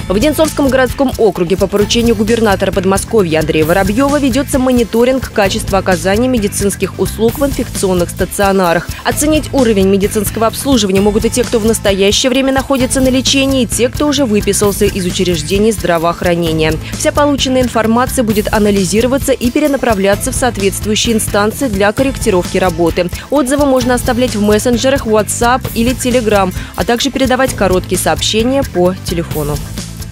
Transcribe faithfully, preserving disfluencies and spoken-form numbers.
В Одинцовском городском округе по поручению губернатора Подмосковья Андрея Воробьева ведется мониторинг качества оказания медицинских услуг в инфекционных стационарах. Оценить уровень медицинского обслуживания могут и те, кто в настоящее время находится на лечении, и те, кто уже выписался из учреждений здравоохранения. Вся полученная информация будет анализироваться и перенаправляться в соответствующие инстанции для корректировки работы. Отзывы можно оставлять в мессенджерах WhatsApp или Telegram, а также передавать короткие сообщения по телефону.